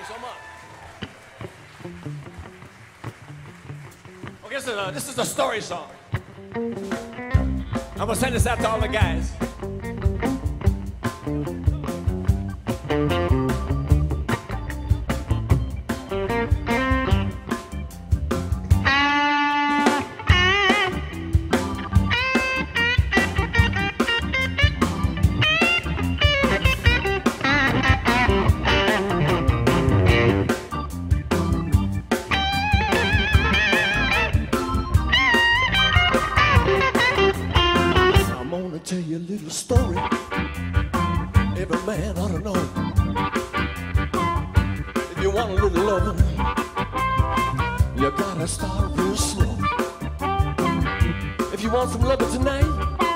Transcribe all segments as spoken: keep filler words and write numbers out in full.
so much. Okay, this is a, this is a story song. I'm gonna send this out to all the guys. Tell you a little story every man ought to know. If you want a little loving, you gotta start real slow. If you want some loving tonight,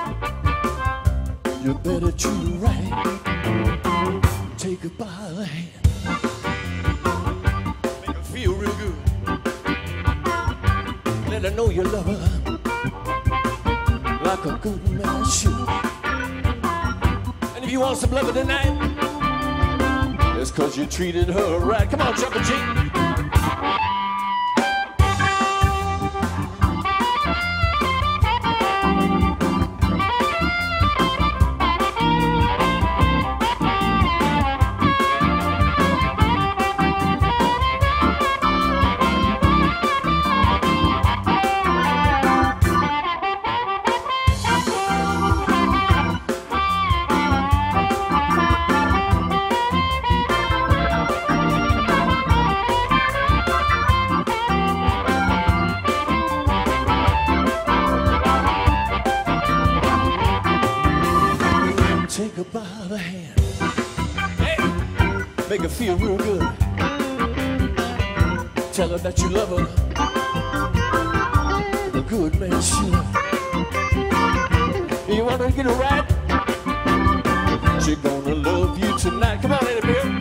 you better treat her right. Take her by the hand, make her feel real good. Let her know you love her like a good man should. And if you want some loving tonight, it's cause you treated her right. Come on, Chuck and G. Take her by the hand, hey, make her feel real good. Tell her that you love her, the good man should. You want her to get her right? She's gonna love you tonight. Come on, Eddie Bear.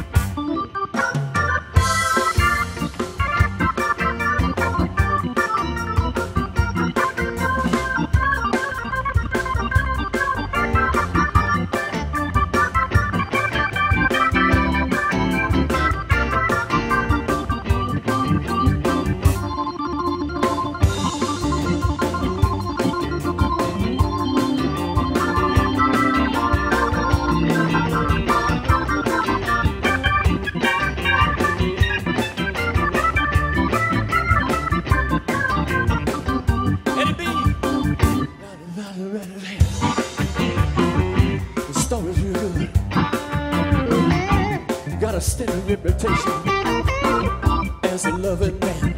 The story's real good. Got a steady reputation as a loving man.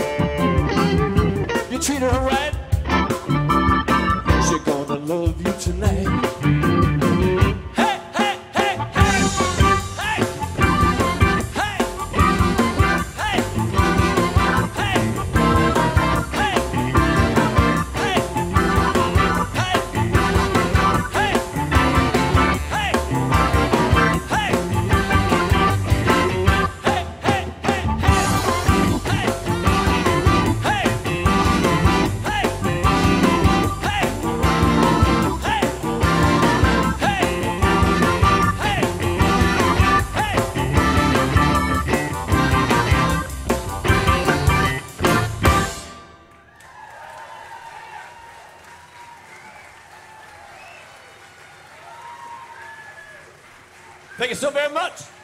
You treat her right, she's gonna love you tonight. Hey, hey, hey, hey, hey, hey, hey, hey, hey, Thank you so very much.